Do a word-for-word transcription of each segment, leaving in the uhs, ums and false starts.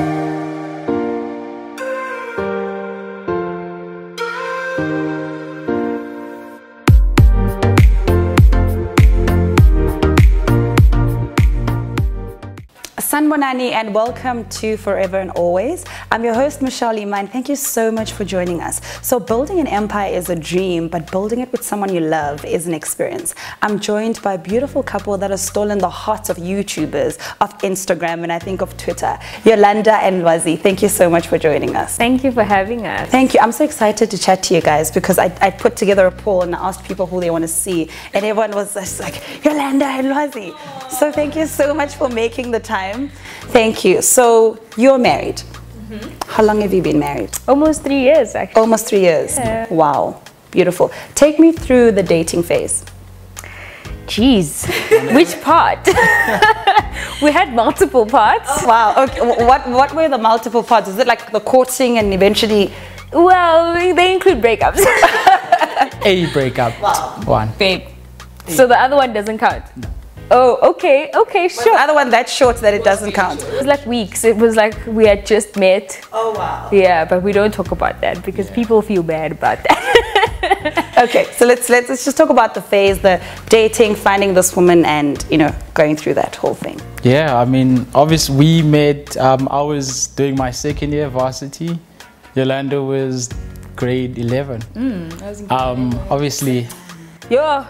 Sanibonani and welcome to Forever and Always. I'm your host Michelle Lima and thank you so much for joining us. So building an empire is a dream, but building it with someone you love is an experience. I'm joined by a beautiful couple that has stolen the hearts of YouTubers, of Instagram, and I think of Twitter. Yolanda and Lwazi, thank you so much for joining us. Thank you for having us. Thank you. I'm so excited to chat to you guys because I, I put together a poll and I asked people who they want to see and everyone was just like, Yolanda and Lwazi. So thank you so much for making the time. Thank you. So you're married. Mm-hmm. How long have you been married? Almost three years, actually. Almost three years. Yeah. Wow. Beautiful. Take me through the dating phase. Jeez. Which part? We had multiple parts. Oh, wow. Okay. What, what were the multiple parts? Is it like the courting and eventually? Well, they include breakups. A breakup. Wow. One. Babe. So the other one doesn't count? No. Oh, okay, okay, sure. Well, the other one that short that it doesn't count. It was like weeks. It was like we had just met. Oh, wow. Yeah, but we don't talk about that because yeah. people feel bad about that. Okay, so let's, let's let's just talk about the phase, the dating, finding this woman, and you know, going through that whole thing. Yeah, I mean, obviously we met. Um, I was doing my second year varsity. Yolanda was grade eleven. Mm, I was in um, obviously. Yo,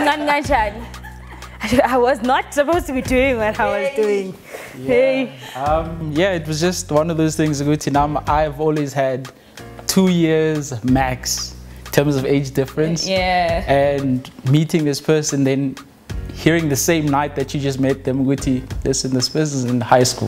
I was not supposed to be doing what I was doing. Yeah. Hey. Um, yeah, it was just one of those things. I've always had two years max in terms of age difference. Yeah. And meeting this person, then hearing the same night that you just met them, Guti, listen, this person's in high school.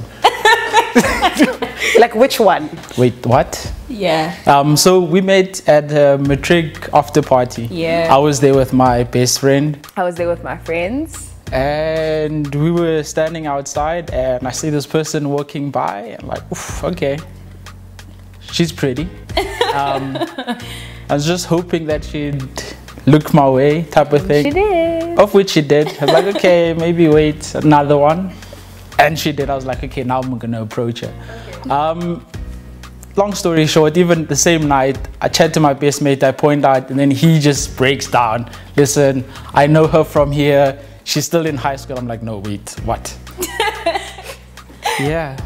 Like which one? Wait, what? Yeah. Um, so we met at a matric after party. Yeah. I was there with my best friend. I was there with my friends. And we were standing outside and I see this person walking by and I'm like, oof, okay, she's pretty. um, I was just hoping that she'd look my way type of thing. She did. Of which she did. I was like, okay, maybe wait another one. And she did. I was like, okay, now I'm gonna approach her. Okay. Um, long story short, even the same night, I chat to my best mate, I point out, and then he just breaks down. Listen, I know her from here. She's still in high school. I'm like, no, wait, what? Yeah.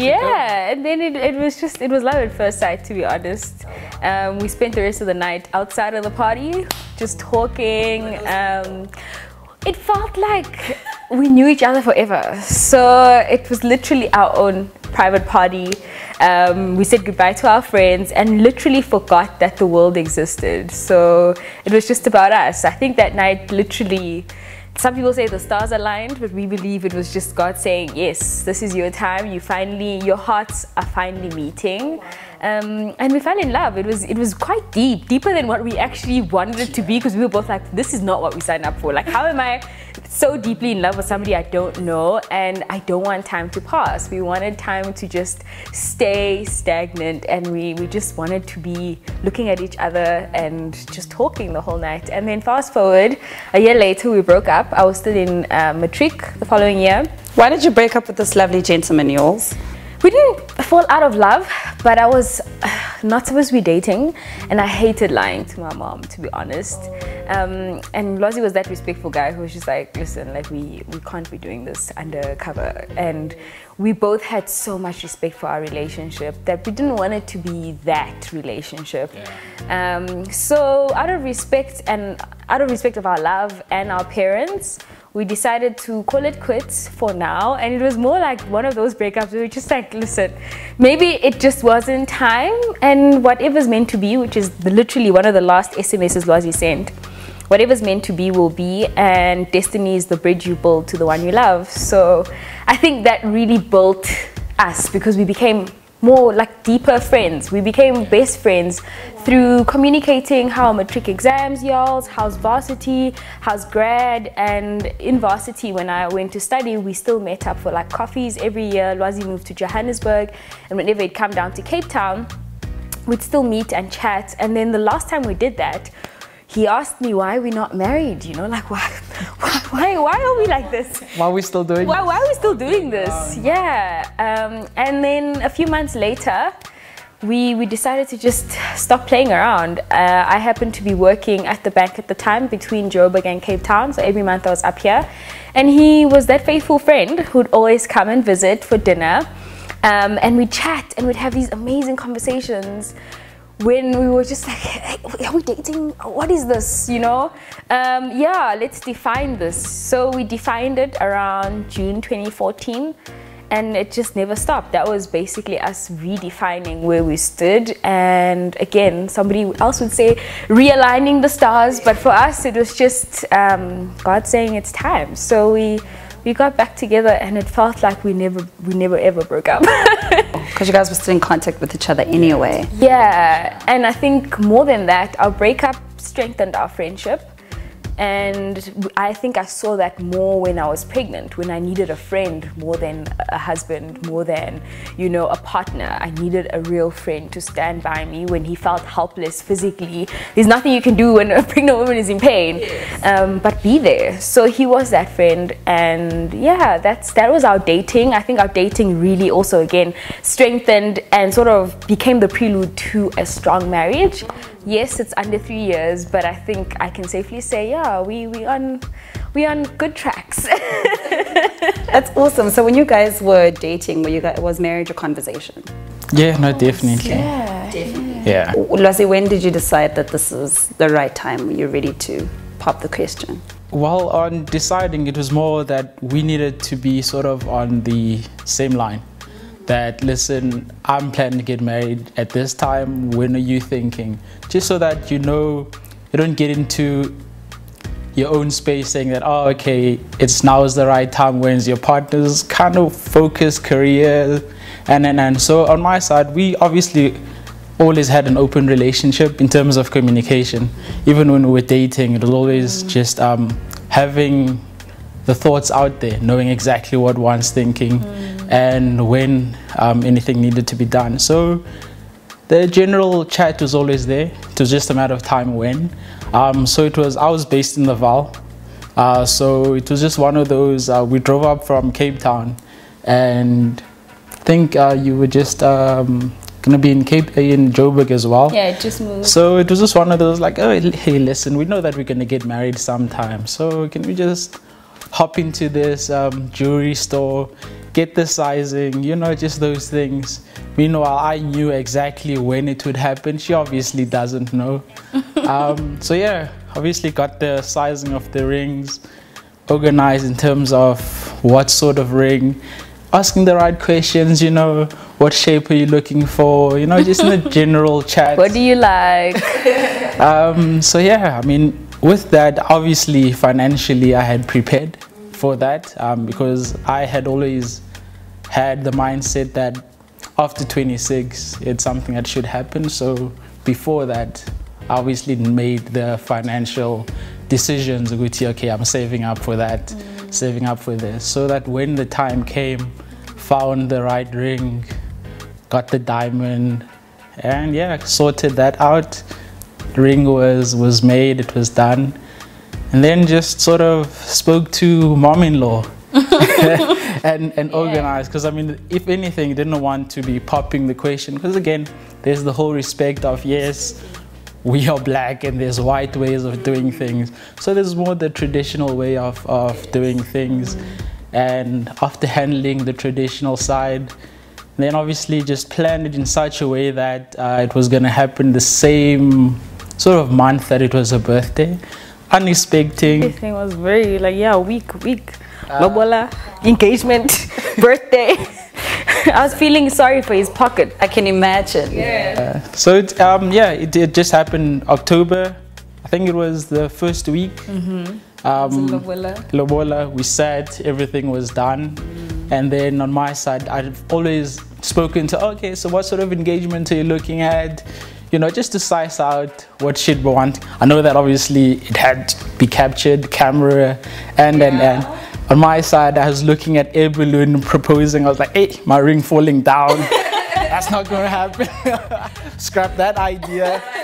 Yeah, and then it, it was just, it was love at first sight, to be honest. Um, we spent the rest of the night outside of the party, just talking. Um, it felt like we knew each other forever. So it was literally our own private party. Um, we said goodbye to our friends and literally forgot that the world existed. So it was just about us. I think that night literally, some people say the stars aligned, but we believe it was just God saying, yes, this is your time. You finally, your hearts are finally meeting. Um, and we fell in love. It was it was quite deep, deeper than what we actually wanted it to be, because we were both like, this is not what we signed up for. Like, how am I so deeply in love with somebody I don't know and I don't want time to pass? We wanted time to just stay stagnant, and we, we just wanted to be looking at each other and just talking the whole night. And then fast forward, a year later we broke up. I was still in uh, matric the following year. Why did you break up with this lovely gentleman, YOLZ? We didn't fall out of love, but I was not supposed to be dating, and I hated lying to my mom, to be honest. Um, and Lwazi was that respectful guy who was just like, listen, like we, we can't be doing this undercover. And we both had so much respect for our relationship that we didn't want it to be that relationship. Yeah. Um, so out of respect and out of respect of our love and our parents, we decided to call it quits for now. And it was more like one of those breakups where we were just like, listen, maybe it just wasn't time, and whatever's meant to be, which is the, literally one of the last S M Ses Lwazi sent, whatever's meant to be will be, and destiny is the bridge you build to the one you love. So I think that really built us, because we became more like deeper friends. We became best friends through communicating how matric exams, y'all, how's varsity, how's grad. And in varsity, when I went to study, we still met up for like coffees every year. Lwazi moved to Johannesburg, and whenever he'd come down to Cape Town, we'd still meet and chat. And then the last time we did that, he asked me why we're not married, you know, like why, why, why are we like this? Why are we still doing Why, why are we still doing this? Yeah. Um, and then a few months later, we, we decided to just stop playing around. Uh, I happened to be working at the bank at the time between Joburg and Cape Town, so every month I was up here. And he was that faithful friend who'd always come and visit for dinner. Um, and we'd chat and we'd have these amazing conversations when we were just like, hey, are we dating? What is this, you know? Um, yeah, let's define this. So we defined it around June twenty fourteen, and it just never stopped. That was basically us redefining where we stood, and again, somebody else would say realigning the stars, but for us it was just um, God saying it's time. So we we got back together, and it felt like we never we never ever broke up. Because you guys were still in contact with each other anyway. Yeah, and I think more than that, our breakup strengthened our friendship. And I think I saw that more when I was pregnant, when I needed a friend more than a husband, more than, you know, a partner. I needed a real friend to stand by me when he felt helpless physically. There's nothing you can do when a pregnant woman is in pain, yes. um, but be there. So he was that friend, and yeah, that's that was our dating. I think our dating really also again strengthened and sort of became the prelude to a strong marriage. Yes, it's under three years, but I think I can safely say, yeah, we we on we on good tracks. That's awesome. So when you guys were dating, were you guys was marriage a conversation? Yeah, no, definitely. Yeah, definitely. Yeah. Lwazi, when did you decide that this is the right time? You're ready to pop the question? Well, on deciding, it was more that we needed to be sort of on the same line. That, listen, I'm planning to get married at this time, when are you thinking? Just so that you know, you don't get into your own space saying that, oh, okay, it's now is the right time, when your partner's kind of focused career. And, and, and so on my side, we obviously always had an open relationship in terms of communication. Even when we were dating, it was always mm. just um, having the thoughts out there, knowing exactly what one's thinking. Mm. And when um, anything needed to be done. So the general chat was always there. It was just a matter of time when. Um, so it was, I was based in the Vaal. Uh, so it was just one of those, uh, we drove up from Cape Town, and I think uh, you were just um, gonna be in Cape, in Joburg as well. Yeah, it just moved. So it was just one of those like, oh, hey, listen, we know that we're gonna get married sometime. So can we just hop into this um, jewelry store, get the sizing, you know, just those things. Meanwhile, I knew exactly when it would happen. She obviously doesn't know. um, so yeah, obviously got the sizing of the rings, organized in terms of what sort of ring, asking the right questions, you know, what shape are you looking for, you know, just in a general chat. What do you like? um, so yeah, I mean, with that, obviously financially I had prepared for that, um, because I had always had the mindset that after twenty-six it's something that should happen. So before that, I obviously made the financial decisions, okay, I'm saving up for that, mm. saving up for this, so that when the time came, found the right ring, got the diamond, and yeah, sorted that out. The ring was was made, it was done, and then just sort of spoke to mom-in-law and and yeah. organized, because I mean, if anything, didn't want to be popping the question, because again, there's the whole respect of, yes, we are black and there's white ways of doing things, so there's more the traditional way of, of doing things. And after handling the traditional side, then obviously just planned it in such a way that uh, it was going to happen the same sort of month that it was her birthday. Unexpected. Everything was very like, yeah, week, week. Uh, Lobola, engagement, birthday. I was feeling sorry for his pocket. I can imagine. Yeah. Uh, so, it, um, yeah, it, it just happened October. I think it was the first week. Mm-hmm. Um, Lobola. Lobola, we sat, everything was done. Mm. And then on my side, I've always spoken to, okay, so what sort of engagement are you looking at? You know, just to size out what she'd want. I know that obviously it had to be captured, camera, and, yeah. and, and. On my side, I was looking at air balloon proposing. I was like, hey, my ring falling down. That's not going to happen. Scrap that idea.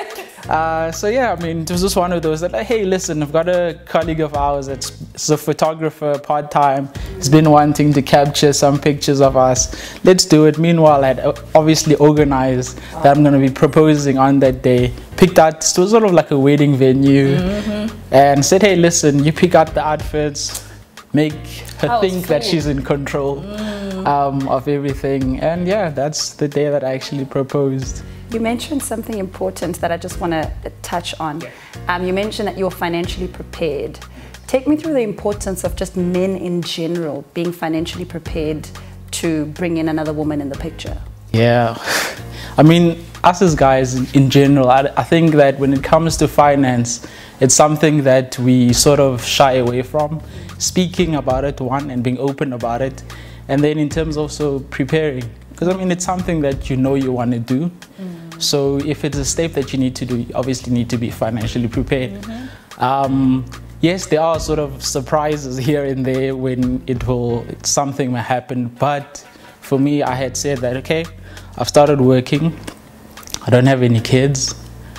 Uh, so yeah, I mean, it was just one of those that, like, hey, listen, I've got a colleague of ours that's a photographer part-time. He's been wanting to capture some pictures of us. Let's do it. Meanwhile, I'd obviously organized that I'm going to be proposing on that day. Picked out, it was sort of like a wedding venue, mm-hmm. and said, hey, listen, you pick out the outfits, make her oh, think that she's in control mm. um, of everything. And yeah, that's the day that I actually proposed. You mentioned something important that I just want to touch on. Yeah. Um, you mentioned that you're financially prepared. Take me through the importance of just men in general being financially prepared to bring in another woman in the picture. Yeah, I mean, us as guys in, in general, I, I think that when it comes to finance, it's something that we sort of shy away from. Speaking about it, one, and being open about it. And then in terms also preparing. Because I mean, it's something that you know you want to do. Mm. So if it's a step that you need to do, you obviously need to be financially prepared. Mm-hmm. um, yes, there are sort of surprises here and there when it will, something may happen. But for me, I had said that, okay, I've started working. I don't have any kids.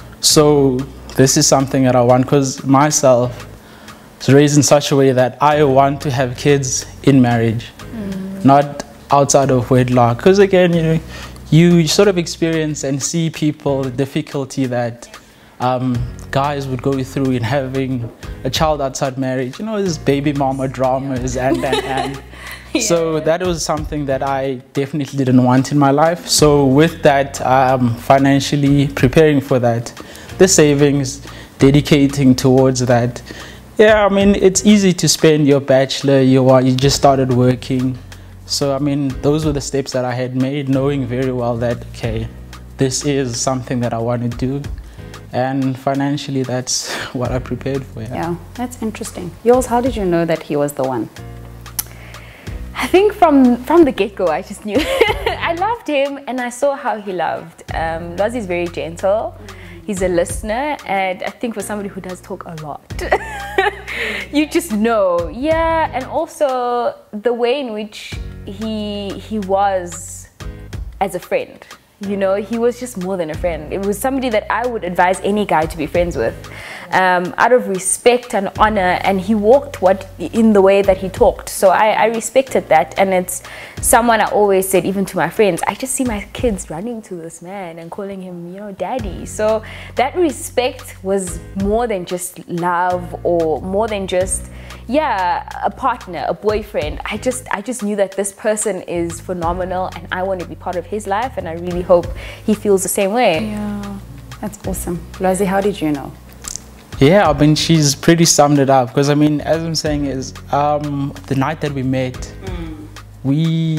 So this is something that I want, because myself is raised in such a way that I want to have kids in marriage, mm. not outside of wedlock. Because again, you know, you sort of experience and see people, the difficulty that um, guys would go through in having a child outside marriage. You know, this baby mama dramas and and and. Yeah. So that was something that I definitely didn't want in my life. So with that, um, financially preparing for that, the savings, dedicating towards that. Yeah, I mean, it's easy to spend your bachelor, you, you just started working. So, I mean, those were the steps that I had made, knowing very well that, okay, this is something that I want to do. And financially, that's what I prepared for. Yeah, yeah, that's interesting. YOLZ, how did you know that he was the one? I think from from the get-go, I just knew. I loved him and I saw how he loved. Um, Lwazi is very gentle. He's a listener, and I think for somebody who does talk a lot, you just know. Yeah, and also the way in which he he was as a friend. You know, he was just more than a friend. It was somebody that I would advise any guy to be friends with, um, out of respect and honor. And he walked what in the way that he talked. So I, I respected that. And it's someone I always said, even to my friends, I just see my kids running to this man and calling him, you know, daddy. So that respect was more than just love, or more than just, yeah, a partner, a boyfriend. I just I just knew that this person is phenomenal and I want to be part of his life, and I really hope he feels the same way. Yeah, that's awesome. Lwazi, how did you know? Yeah, I mean, she's pretty summed it up, because I mean, as I'm saying is, um, the night that we met, mm. we,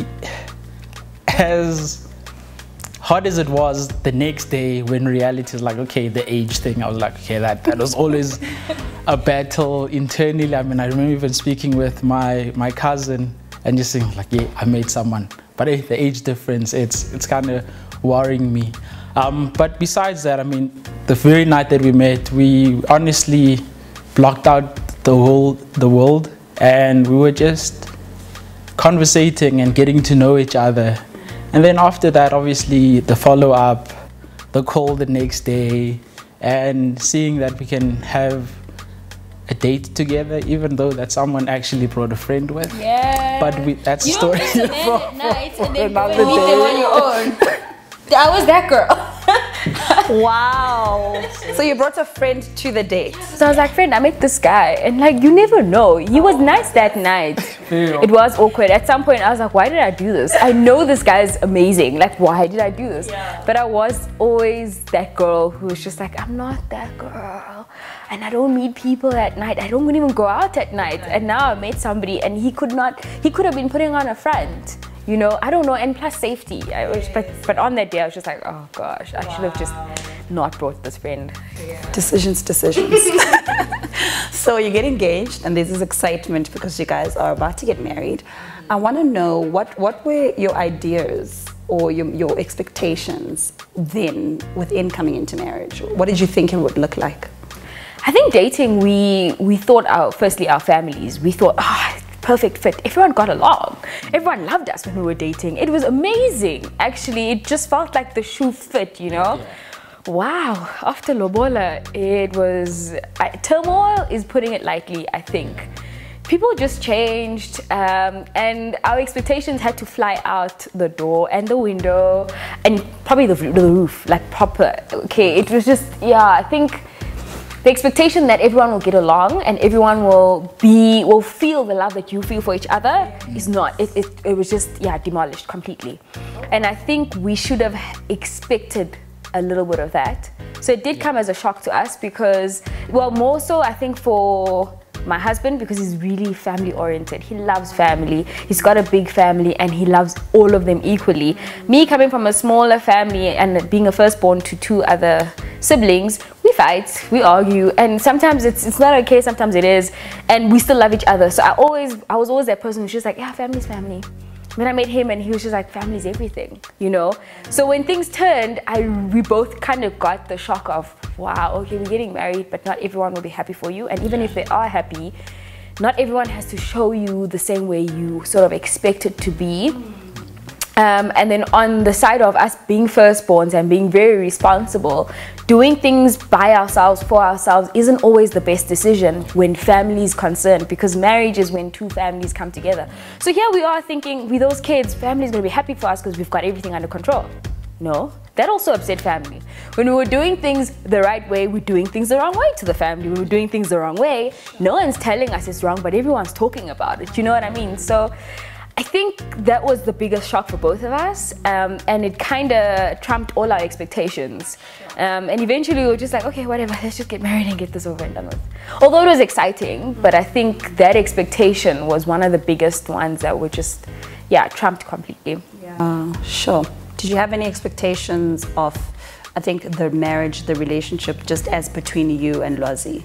as hard as it was, the next day when reality is like, okay, the age thing, I was like, okay, that, that was always a battle internally. I mean, I remember even speaking with my, my cousin and just saying like, yeah, I made someone. But hey, the age difference, it's, it's kind of worrying me. Um, but besides that, I mean, the very night that we met, we honestly blocked out the whole, the world, and we were just conversating and getting to know each other. And then after that, obviously, the follow-up, the call the next day, and seeing that we can have a date together, even though that someone actually brought a friend with. Yeah. But we, that's a story for, for, night, for and then another you meet day. them on your own. I was that girl. Wow. So you brought a friend to the date. So I was like, friend, I met this guy, and like, you never know. He was nice that night. It was awkward. At some point, I was like, why did I do this? I know this guy is amazing. Like, why did I do this? Yeah. But I was always that girl who was just like, I'm not that girl. And I don't meet people at night. I don't even go out at night. And now I met somebody, and he could not, he could have been putting on a front. You know, I don't know, and plus safety. I was, but, but on that day, I was just like, oh gosh, I wow. should have just not brought this friend. Yeah. Decisions, decisions. So you get engaged, and there's this excitement because you guys are about to get married. Mm-hmm. I want to know, what, what were your ideas or your, your expectations then within coming into marriage? What did you think it would look like? I think dating, we, we thought, our, firstly, our families. We thought, ah, oh, perfect fit. Everyone got along. Everyone loved us when we were dating. It was amazing. Actually, it just felt like the shoe fit, you know. Yeah. Wow, after Lobola, it was, I, turmoil is putting it lightly, I think. People just changed, um, and our expectations had to fly out the door and the window, and probably the, the roof, like proper. Okay, it was just, yeah, I think the expectation that everyone will get along and everyone will be, will feel the love that you feel for each other is not, it, it, it was just, yeah, demolished completely. And I think we should have expected a little bit of that. So it did come as a shock to us because, well, more so I think for my husband, because he's really family oriented. He loves family. He's got a big family and he loves all of them equally. Me coming from a smaller family and being a firstborn to two other siblings, we fight, we argue, and sometimes it's it's not okay, sometimes it is, and we still love each other. So I always I was always that person who's just like, yeah, family's family. When I met him and he was just like, family's everything, you know? So when things turned, I we both kind of got the shock of, wow, okay, we're getting married, but not everyone will be happy for you. And even if they are happy, not everyone has to show you the same way you sort of expect it to be. Um, and then on the side of us being firstborns and being very responsible, doing things by ourselves, for ourselves, isn't always the best decision when family is concerned, because marriage is when two families come together. So here we are thinking, with those kids, family's going to be happy for us because we've got everything under control. No, that also upset family. When we were doing things the right way, we're doing things the wrong way to the family. When we're doing things the wrong way, no one's telling us it's wrong, but everyone's talking about it. You know what I mean? So I think that was the biggest shock for both of us, um, and it kind of trumped all our expectations. Um, and eventually we were just like, okay, whatever, let's just get married and get this over and done with. Although it was exciting, but I think that expectation was one of the biggest ones that were just, yeah, trumped completely. Yeah. Uh, sure. Did you have any expectations of, I think, the marriage, the relationship, just as between you and Lwazi?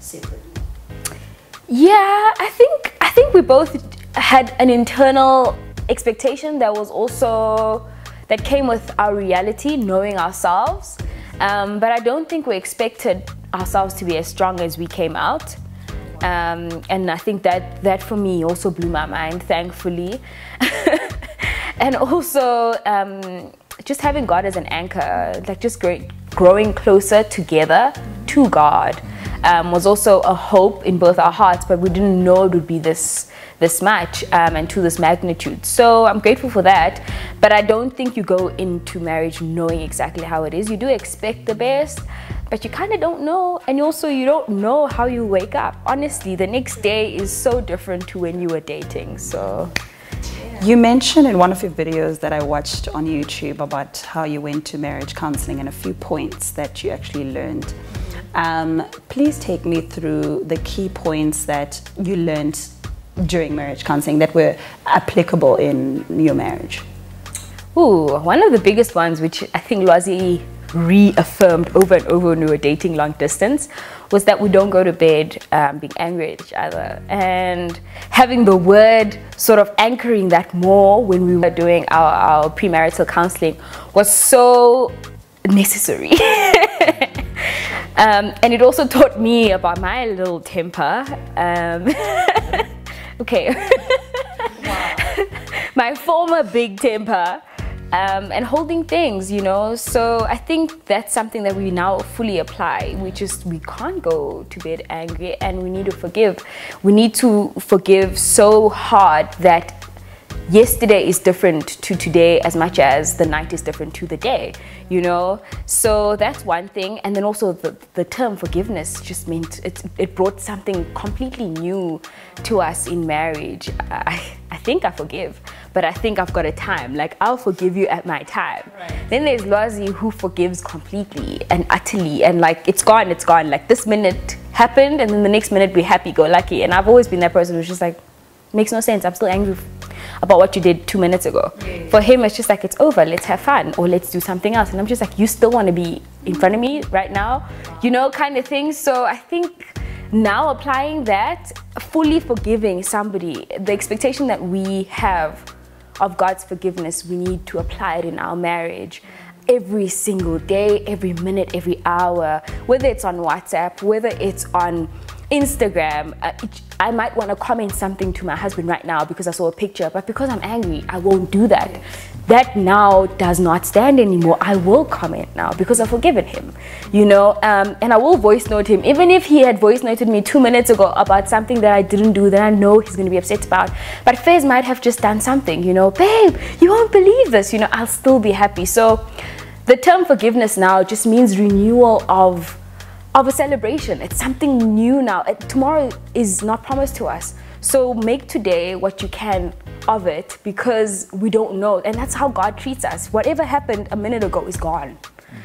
Yeah, I think I think we both had an internal expectation that was also, that came with our reality, knowing ourselves. Um, but I don't think we expected ourselves to be as strong as we came out. Um, and I think that, that for me also blew my mind, thankfully. And also um, just having God as an anchor, like just great, growing closer together to God um, was also a hope in both our hearts, but we didn't know it would be this this much um, and to this magnitude. So I'm grateful for that, but I don't think you go into marriage knowing exactly how it is. You do expect the best, but you kind of don't know, and also you don't know how you wake up. Honestly, the next day is so different to when you were dating. So you mentioned in one of your videos that I watched on YouTube about how you went to marriage counseling and a few points that you actually learned. Um, please take me through the key points that you learned during marriage counseling that were applicable in your marriage. Ooh, one of the biggest ones, which I think Lwazi reaffirmed over and over when we were dating long distance, was that we don't go to bed um, being angry at each other. And having the word sort of anchoring that more when we were doing our, our premarital counseling was so necessary. um, and it also taught me about my little temper. Um, okay. Wow. My former big temper. Um, and holding things, you know. So I think that's something that we now fully apply. We just, we can't go to bed angry, and we need to forgive. We need to forgive so hard that yesterday is different to today as much as the night is different to the day, you know. So that's one thing. And then also the, the term forgiveness just meant it, it brought something completely new to us in marriage. I, I think I forgive, but I think I've got a time. Like, I'll forgive you at my time. Right. Then there's Lwazi, who forgives completely and utterly, and like, it's gone, it's gone. Like, this minute happened, and then the next minute we're happy-go-lucky. And I've always been that person who's just like, makes no sense, I'm still angry about what you did two minutes ago. Yeah. For him, it's just like, it's over, let's have fun, or let's do something else. And I'm just like, you still want to be in front of me right now, you know, kind of thing. So I think now applying that, fully forgiving somebody, the expectation that we have of God's forgiveness, we need to apply it in our marriage every single day, every minute, every hour, whether it's on WhatsApp, whether it's on Instagram. uh, it, I might want to comment something to my husband right now because I saw a picture, but because I'm angry, I won't do that. that now does not stand anymore. I will comment now because I've forgiven him, you know, um, and I will voice note him. Even if he had voice noted me two minutes ago about something that I didn't do that I know he's going to be upset about, but Faiz might have just done something, you know, babe, you won't believe this, you know, I'll still be happy. So the term forgiveness now just means renewal of, of a celebration. It's something new now. It, tomorrow is not promised to us. So make today what you can of it, because we don't know, and that's how God treats us. Whatever happened a minute ago is gone.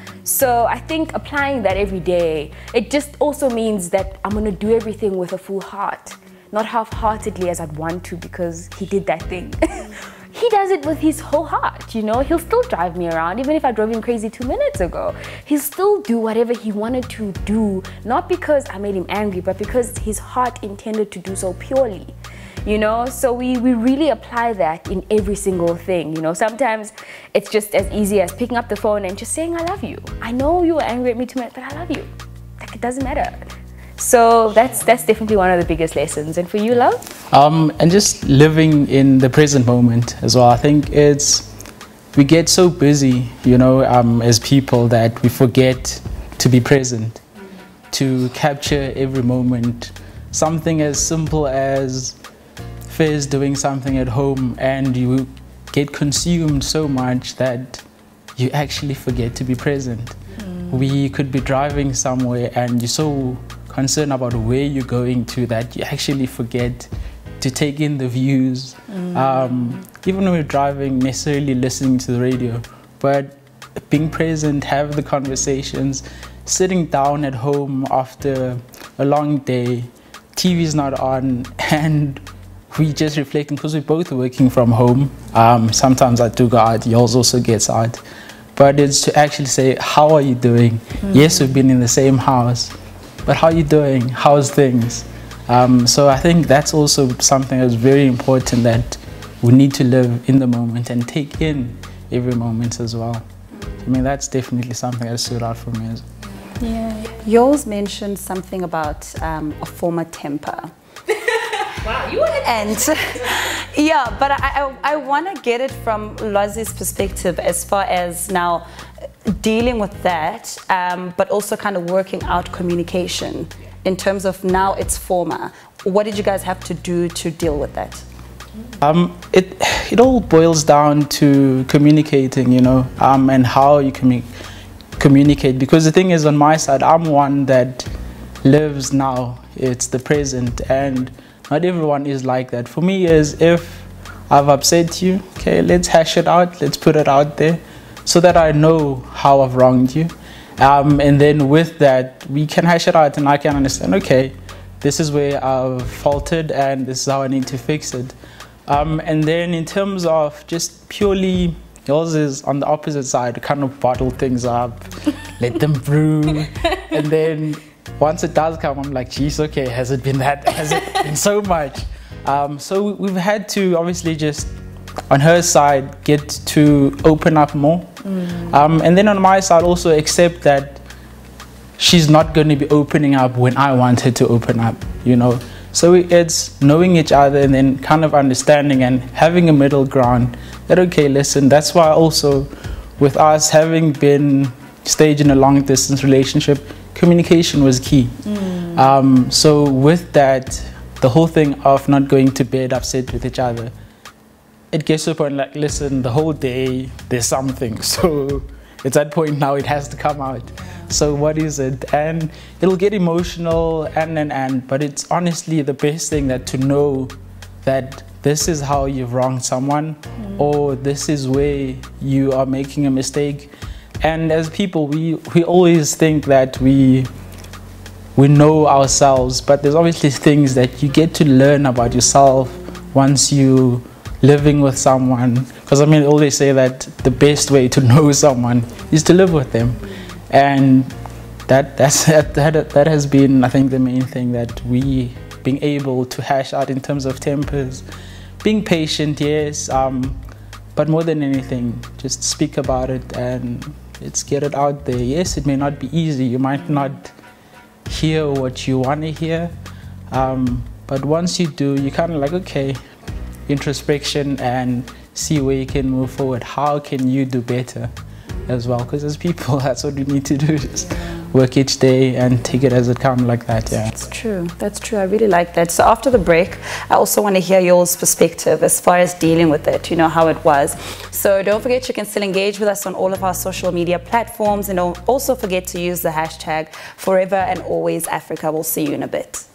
So I think applying that every day, it just also means that I'm gonna do everything with a full heart, not half-heartedly as I'd want to because he did that thing. He does it with his whole heart, you know. He'll still drive me around, even if I drove him crazy two minutes ago. He'll still do whatever he wanted to do, not because I made him angry, but because his heart intended to do so purely. You know, so we, we really apply that in every single thing. You know, sometimes it's just as easy as picking up the phone and just saying, I love you. I know you were angry at me two minutes, but I love you. Like, it doesn't matter. So that's that's definitely one of the biggest lessons. And for you, love? Um, and just living in the present moment as well. I think it's, we get so busy, you know, um, as people that we forget to be present, to capture every moment. Something as simple as Faiz doing something at home and you get consumed so much that you actually forget to be present. Mm. We could be driving somewhere and you're so concerned about where you're going to that you actually forget to take in the views. Mm. Um, even when we're driving, necessarily listening to the radio, but being present, have the conversations, sitting down at home after a long day, T V's not on, and we just reflecting because we're both working from home. Um, sometimes I do go out, YOLZ also gets out. But it's to actually say, how are you doing? Mm-hmm. Yes, we've been in the same house, but how are you doing? How's things? Um, so I think that's also something that's very important, that we need to live in the moment and take in every moment as well. I mean, that's definitely something that stood out for me as well. Yeah. YOLZ mentioned something about um, a former temper. Wow, you wanted and yeah, but I, I, I want to get it from LWAZI's perspective as far as now dealing with that, um, but also kind of working out communication in terms of now it's former. What did you guys have to do to deal with that? Um, it, it all boils down to communicating, you know, um, and how you commu communicate. Because the thing is, on my side, I'm one that lives now. It's the present, and not everyone is like that. For me, is if I've upset you, okay, let's hash it out, let's put it out there so that I know how I've wronged you. Um, and then with that, we can hash it out and I can understand, okay, this is where I've faltered and this is how I need to fix it. Um, and then in terms of just purely, YOLZ is on the opposite side, kind of bottle things up, let them brew, and then once it does come, I'm like, geez, okay, has it been that, has it been so much? Um, so we've had to obviously just, on her side, get to open up more. Mm. Um, and then on my side, also accept that she's not going to be opening up when I want her to open up, you know. So it's knowing each other and then kind of understanding and having a middle ground that, okay, listen, that's why also with us having been staged in a long distance relationship, communication was key. Mm. Um, so with that, the whole thing of not going to bed upset with each other, it gets to a point like, listen, the whole day there's something. So it's that point now it has to come out. So what is it? And it'll get emotional and and and, but it's honestly the best thing that to know that this is how you've wronged someone, mm. or this is where you are making a mistake. And as people, we, we always think that we, we know ourselves, but there's obviously things that you get to learn about yourself once you living with someone. Because I mean, I always say that the best way to know someone is to live with them. And that, that's, that, that, that has been, I think, the main thing that we being able to hash out in terms of tempers. Being patient, yes, um, but more than anything, just speak about it and let's get it out there. Yes, it may not be easy. You might not hear what you want to hear. Um, but once you do, you kind of like, okay, introspection and see where you can move forward. How can you do better as well? Because as people, that's what we need to do. Just work each day and take it as it comes, like that. Yeah, that's true. That's true. I really like that. So after the break, I also want to hear y'all's perspective as far as dealing with it, you know, how it was. So don't forget, you can still engage with us on all of our social media platforms, and don't also forget to use the hashtag Forever and Always Africa. We'll see you in a bit.